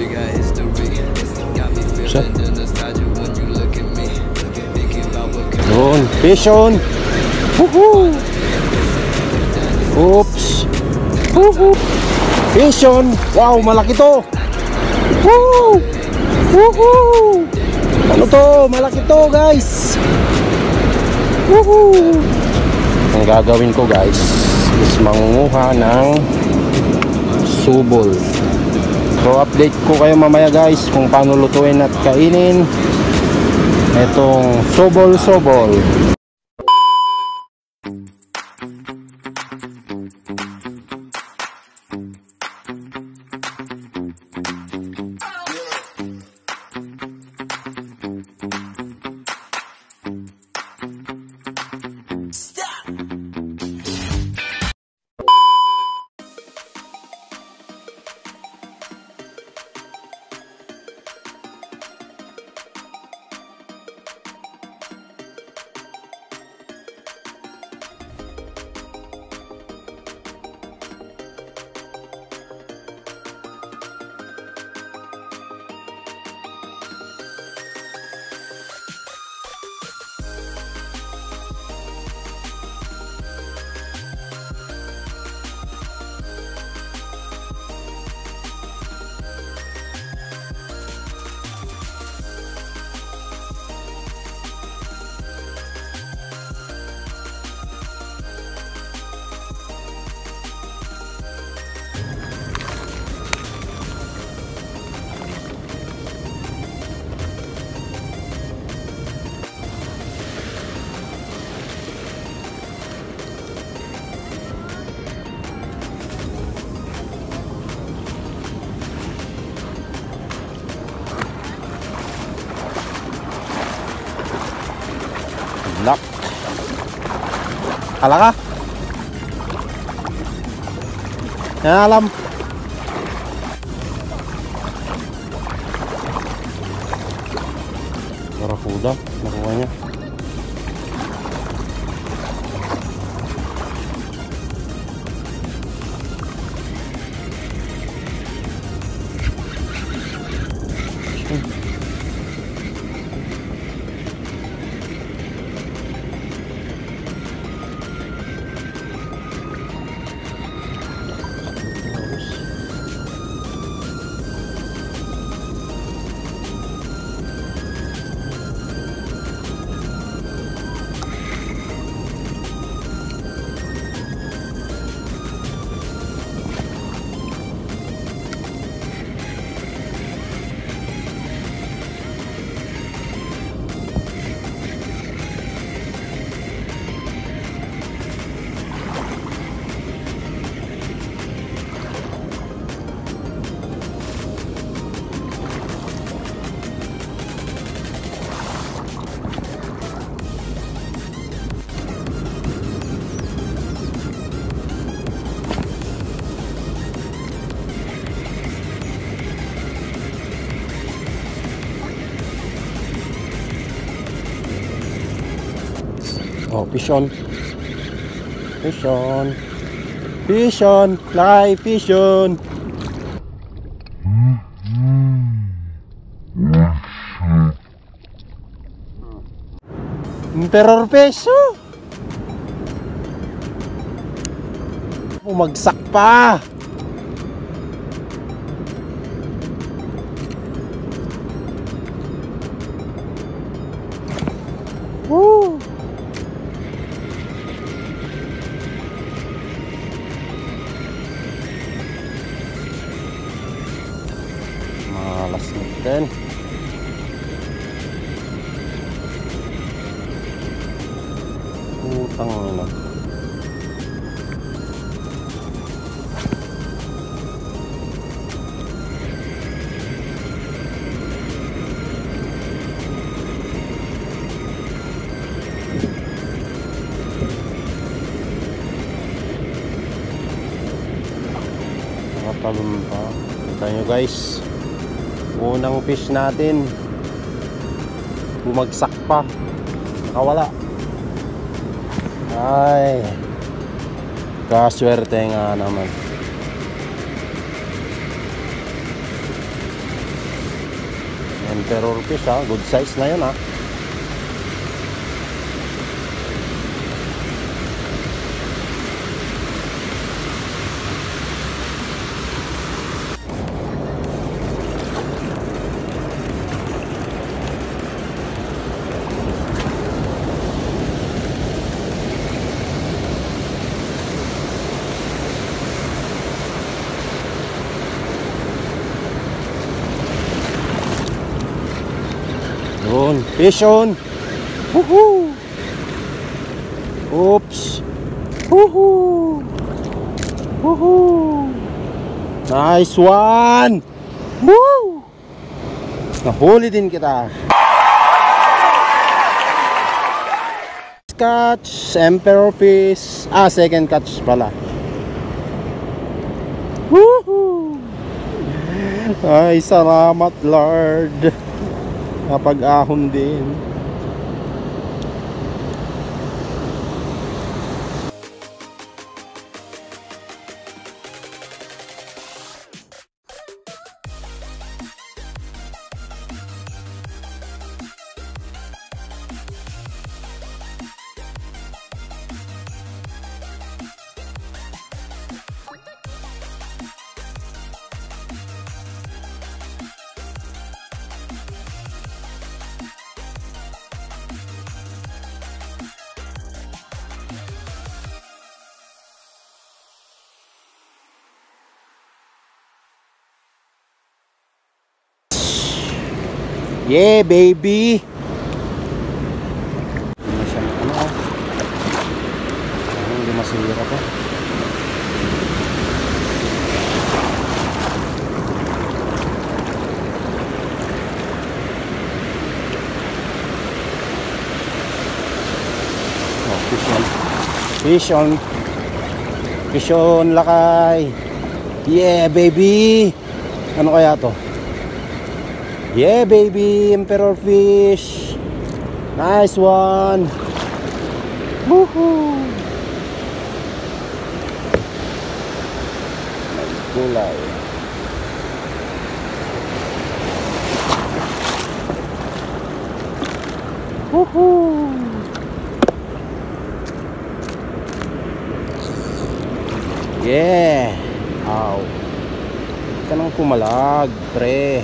Yun, fish on. Woohoo! Oops. Woohoo! Fish on. Wow, malaki to. Woo! Woohoo! Ano to? Malaki to, guys. Woohoo! Ang gagawin ko, guys, is mangunguha ng subol. So update ko kayo mamaya, guys, kung paano lutuin at kainin itong subol-subol. Lock. Hala ka? Yan alam. Barakuda, nakuha niya. Oh, fish on. Fish on. Fish on. Fly, fish on. Terror fish. Umagsak pa. Woo! Malas din. Utang na. Nakatalon pa. Kita nyo guys, unang fish natin bumagsak pa, nakawala. Ay, kaswerte nga naman. Emperor fish ha, good size na yun ha. Fish on. Woohoo! Oops. Woohoo! Woohoo! Nice one! Woo! Nahuli din kita. Catch, emperor fish. Second catch pala. Woohoo! Ay, salamat Lord. Napag-ahon din. Yeah, baby. Hindi masira to. Fish on. Fish on lakay. Yeah, baby. Ano kaya to? Yeah, baby, emperor fish. Nice one. Woohoo. Kulay. Woohoo. Yeah. Ow. Ka nang pumalag, pre.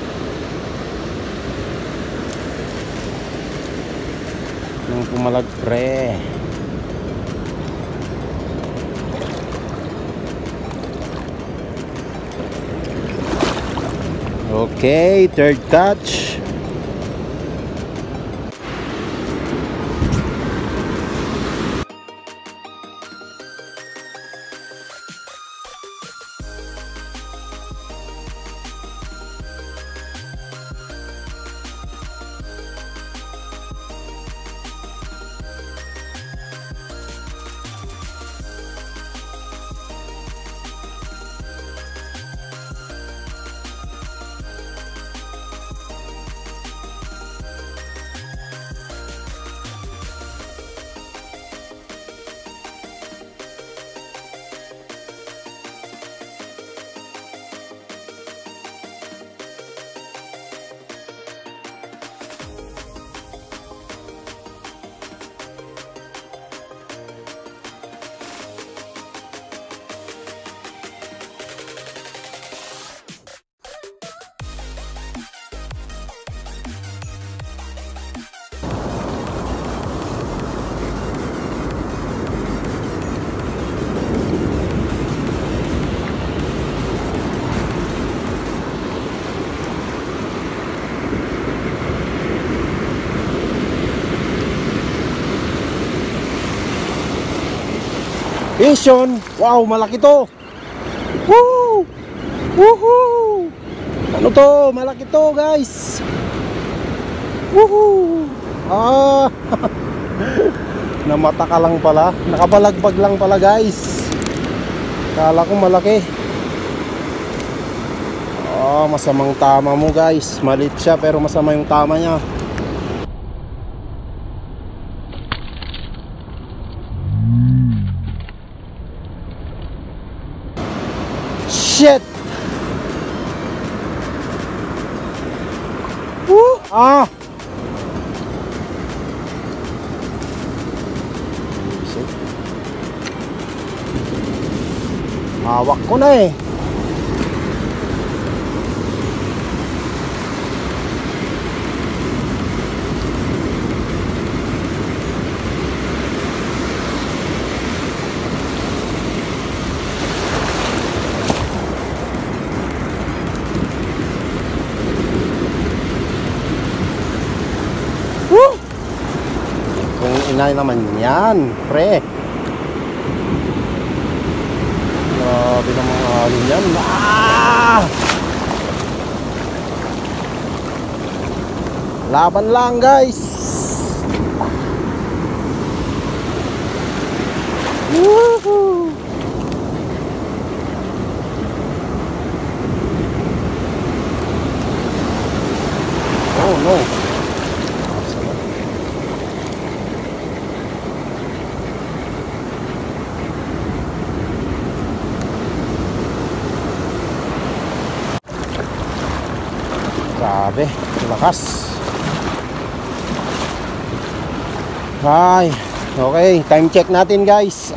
Nang pumalag, pre. Okay, third catch. Vision! Wow, malaki to! Woo! Woohoo! Ano to? Malaki to, guys! Woohoo! Namata ka lang pala. Nakabalagbag lang pala, guys. Kala ko malaki. Masamang tama mo, guys. Malit siya pero masama yung tama niya. Shit! Ah! Hawak ko na eh. Woo! Kung inay naman yan, pre. Grabe ng mga alon yan. Ah! Laban lang guys. Woohoo! Oh no. Grabe, lakas. Ay, okay, time check natin guys.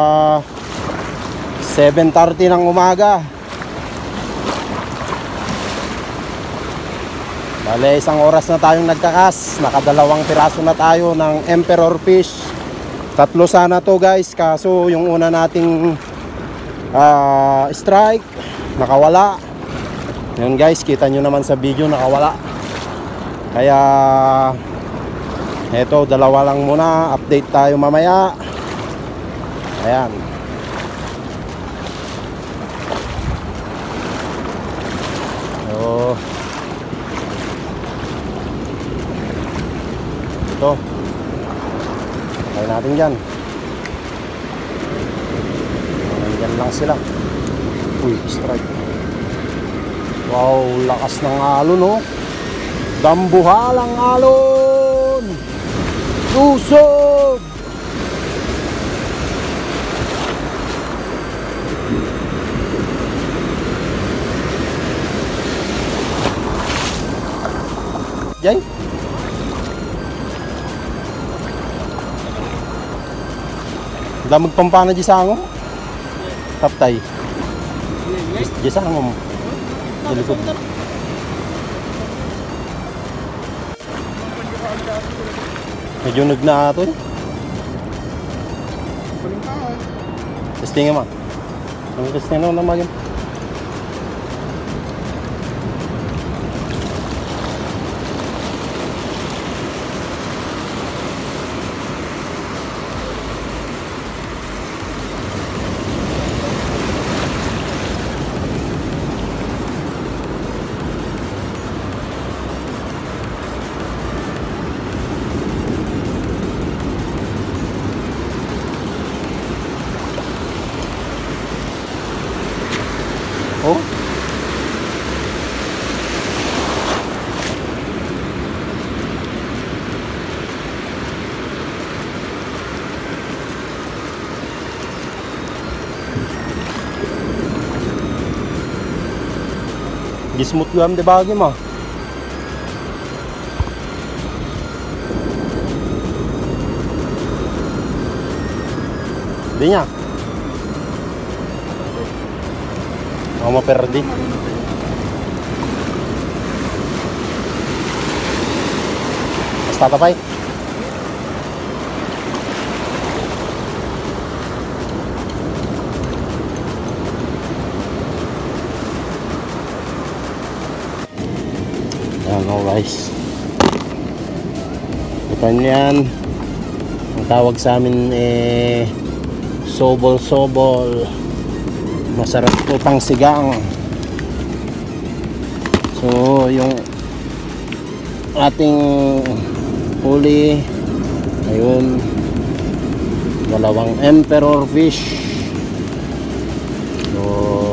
7:30 ng umaga. Bale, isang oras na tayong nagkakas. Nakadalawang piraso na tayo ng emperor fish. 3 sana to guys, kaso yung una nating strike nakawala. Yun guys, kita nyo naman sa video, nakawala. Kaya eto, dalawa lang muna. Update tayo mamaya. Ayan. So ito, try natin dyan. Nandyan lang sila. Uy, strike. Wow, lakas ng alon, no? Dambuhalang alon! Lusog! Jay? Damag pampana di sango? Taptay? Di sango mo? Likod. Medyo nagna ito eh. Testing naman. Ang testing naman yun. Oh. Gismut gam de bagi mo. Di niya. Mau perdi. Basta tapay. Ayan o guys. Ito yan. Ang tawag sa amin SUBOLSUBOL. Masarap po pang sigang. So yung ating huli, ayun, dalawang emperor fish. So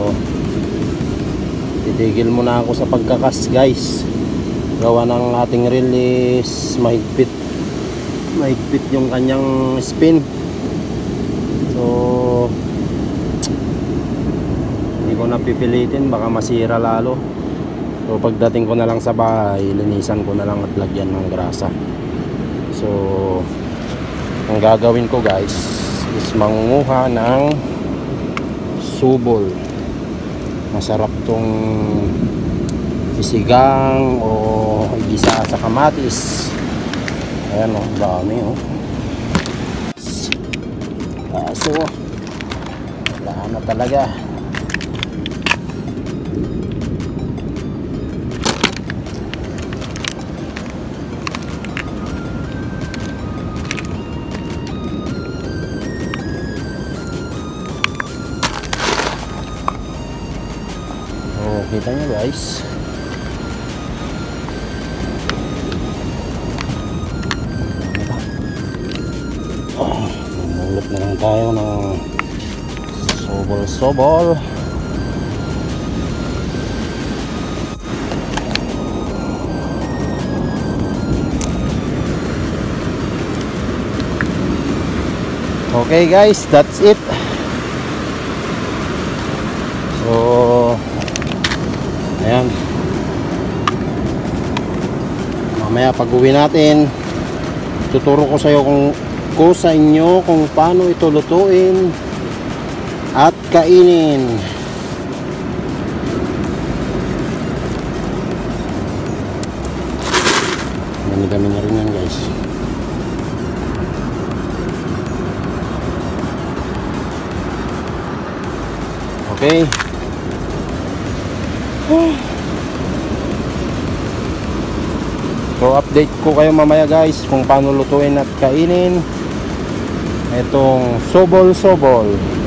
titigil muna ako sa pagkakas guys. Gawa ng ating release mahigpit yung kanyang spin. So hindi ko napipilitin, baka masira lalo. So pagdating ko na lang sa bahay, linisan ko na lang at lagyan ng grasa. So ang gagawin ko guys is mangunguha ng subol. Masarap tong sinigang o igisa sa kamatis. Ayan o, dami o. Kaso wala na talaga. Kita nyo guys, mamulot na lang tayo ng subol-subol. Okay guys, that's it. So ayan, mamaya pag uwi natin tuturo ko sa inyo kung paano ito lutuin at kainin. Dami na rin yan guys. Okay. So update ko kayo mamaya guys kung paano lutuin at kainin itong subol-subol.